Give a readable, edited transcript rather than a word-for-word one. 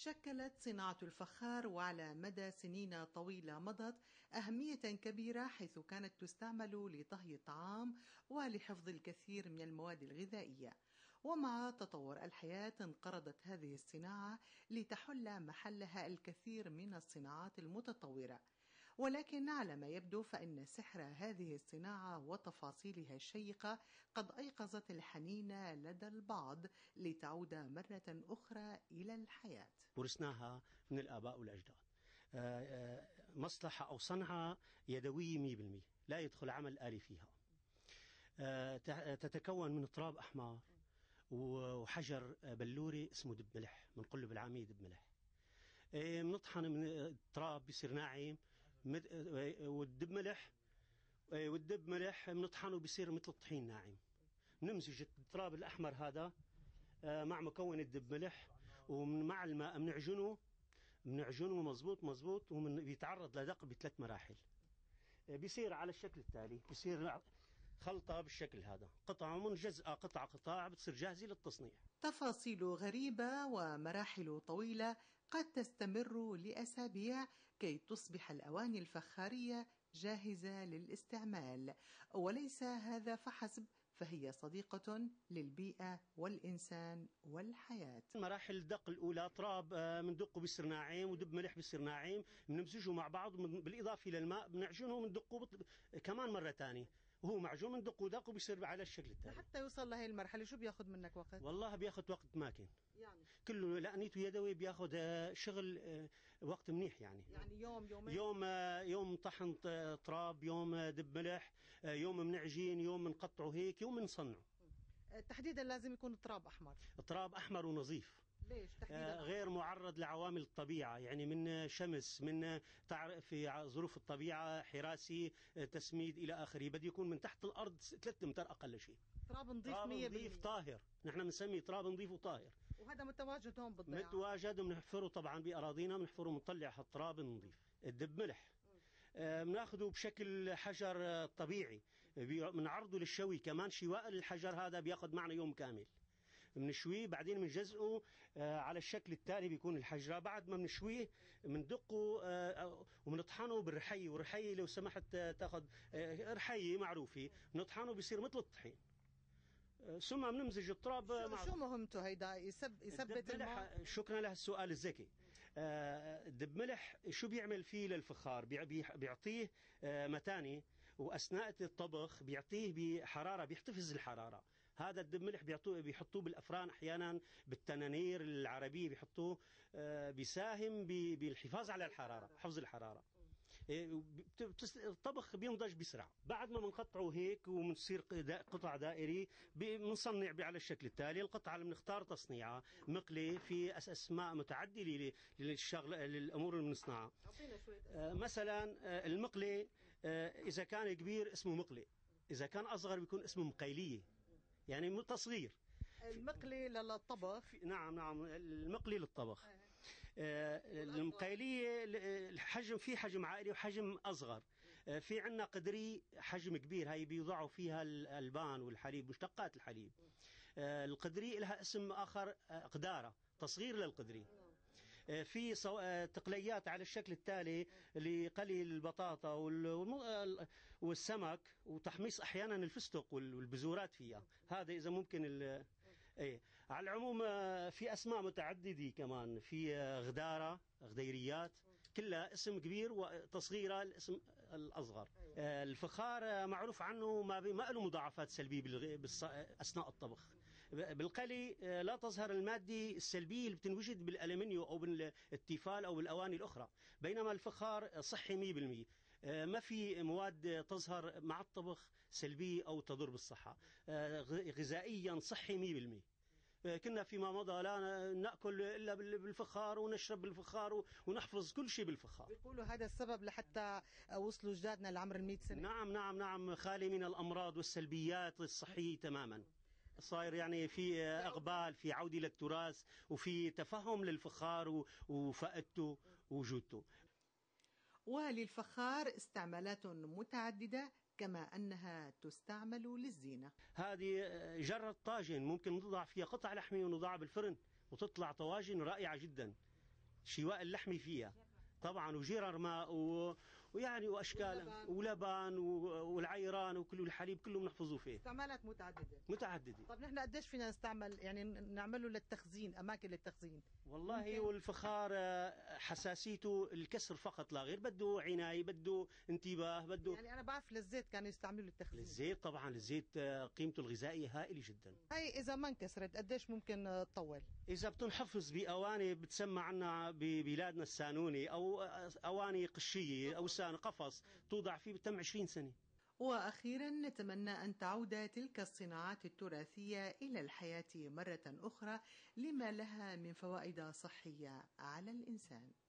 شكلت صناعة الفخار وعلى مدى سنين طويلة مضت أهمية كبيرة، حيث كانت تستعمل لطهي الطعام ولحفظ الكثير من المواد الغذائية. ومع تطور الحياة انقرضت هذه الصناعة لتحل محلها الكثير من الصناعات المتطورة. ولكن على ما يبدو فإن سحر هذه الصناعة وتفاصيلها الشيقة قد أيقظت الحنين لدى البعض لتعود مرة أخرى إلى الحياة. ورثناها من الآباء والأجداد، مصلحة أو صنعة يدوية 100%، لا يدخل عمل آلي فيها. تتكون من تراب أحمر وحجر بلوري اسمه دب ملح، بنقول بالعامية دب ملح. بنطحن من التراب بيصير ناعم، والدب ملح بنطحنه بيصير مثل الطحين ناعم. نمزج التراب الأحمر هذا مع مكون الدب ملح ومع الماء بنعجنه مظبوط وبيتعرض لدق ب3 مراحل. بيصير على الشكل التالي، بيصير خلطة بالشكل هذا، قطعة منجزئة قطع بتصير جاهزة للتصنيع. تفاصيل غريبة ومراحل طويلة قد تستمر لأسابيع كي تصبح الأواني الفخارية جاهزة للاستعمال. وليس هذا فحسب، فهي صديقة للبيئة والإنسان والحياة. مراحل الدق الأولى، تراب بندقه بيصير ناعم ودب ملح بيصير ناعم، بنمزجه مع بعض بالإضافة للماء، بنعجنه وبندقه كمان مرة تانية وهو معجون، بندقه دق وبيصير على الشكل التالي. حتى يوصل لهي المرحلة شو بياخذ منك وقت؟ والله بياخذ وقت ماكن، يعني كله لأنيته يدوي، بياخذ شغل وقت منيح يعني يومين، يوم طحن تراب، يوم دب ملح، يوم بنعجين، يوم بنقطعه هيك، يوم بنصنعه. تحديدا لازم يكون تراب أحمر ونظيف. ليش تحديدا؟ غير معرض لعوامل الطبيعة، يعني من شمس، من في ظروف الطبيعة، حراسي، تسميد إلى آخره. بده يكون من تحت الأرض 3 أمتار أقل شيء. تراب نظيف طاهر، نحن بنسميه تراب نظيف وطاهر. وهذا متواجد هون بالضيعة؟ متواجد، وبنحفره طبعا بأراضينا، بنحفره ونطلع هالتراب النظيف. الدب ملح بناخذه بشكل حجر طبيعي، بنعرضه للشوي كمان. شواء الحجر هذا بياخذ معنا يوم كامل. بنشويه بعدين بنجزئه على الشكل التالي، بيكون الحجرة. بعد ما بنشويه بندقه وبنطحنه بالرحية، والرحية لو سمحت تاخذ رحية معروفة، بنطحنه بيصير مثل الطحين. ثم بنمزج التراب مع شو مهمته هيدا؟ يثبت الماء. شكرا لهالسؤال الذكي. الدب ملح شو بيعمل فيه للفخار؟ بيعطيه متانة، وأثناء الطبخ بيعطيه بحرارة، بيحتفظ الحرارة. هذا الدب ملح بيحطوه بالأفران، أحيانا بالتنانير العربية بيحطوه، بيساهم بالحفاظ على الحرارة، حفظ الحرارة. الطبخ بينضج بسرعة. بعد ما بنقطعه هيك وبنصير قطع دائري، بنصنع على الشكل التالي. القطعة اللي بنختار تصنيعها مقلي، في أسماء متعددة للأمور اللي بنصنعها. مثلا المقلي إذا كان كبير اسمه مقلي، إذا كان أصغر بيكون اسمه مقيلية، يعني تصغير. المقلي للطبخ. نعم المقلي للطبخ. المقيلية الحجم، في حجم عائلي وحجم أصغر. في عنا قدري حجم كبير، هاي بيوضعوا فيها الألبان والحليب، مشتقات الحليب. القدري لها اسم آخر قدارة، تصغير للقدري. في تقليات على الشكل التالي لقلي البطاطا والسمك، وتحميص أحيانا الفستق والبذورات فيها. هذا إذا ممكن. على العموم في أسماء متعددة كمان، في غديريات، كلها اسم كبير وتصغيرها الاسم الأصغر. الفخار معروف عنه ما له مضاعفات سلبية أثناء الطبخ. بالقلي لا تظهر المادة السلبية اللي بتنوجد بالألمنيو أو بالتيفال أو بالأواني الأخرى، بينما الفخار صحي 100%. ما في مواد تظهر مع الطبخ سلبية أو تضر بالصحة. غذائيا صحي 100%. كنا فيما مضى لا نأكل إلا بالفخار ونشرب بالفخار ونحفظ كل شيء بالفخار. بيقولوا هذا السبب لحتى وصلوا أجدادنا لعمر 100 سنة. نعم، خالي من الأمراض والسلبيات الصحية تماما. صاير يعني في إقبال، في عودة للتراث، وفي تفهم للفخار وفائدته ووجودته. وللفخار استعمالات متعددة، كما أنها تستعمل للزينة. هذه جرة طاجن، ممكن نضع فيها قطع لحمة ونضعها بالفرن وتطلع طواجن رائعة جدا. شواء اللحم فيها طبعا، وجرر ماء ويعني واشكال ولبن والعيران وكل الحليب كله بنحفظه فيه. استعمالات متعدده. طب نحن قديش فينا نستعمل يعني نعمله للتخزين، اماكن للتخزين؟ والله والفخار حساسيته الكسر فقط لا غير، بده عنايه، بده انتباه، بده يعني انا بعرف للزيت كانوا يستعملوا للتخزين. للزيت طبعا، الزيت قيمته الغذائيه هائله جدا. هي اذا ما انكسرت قديش ممكن تطول؟ اذا بتنحفظ باواني بتسمى عنا ببلادنا السانوني، او اواني قشيه او قفص توضع فيه بتم 20 سنه. وأخيرا نتمنى أن تعود تلك الصناعات التراثية إلى الحياة مرة أخرى لما لها من فوائد صحية على الإنسان.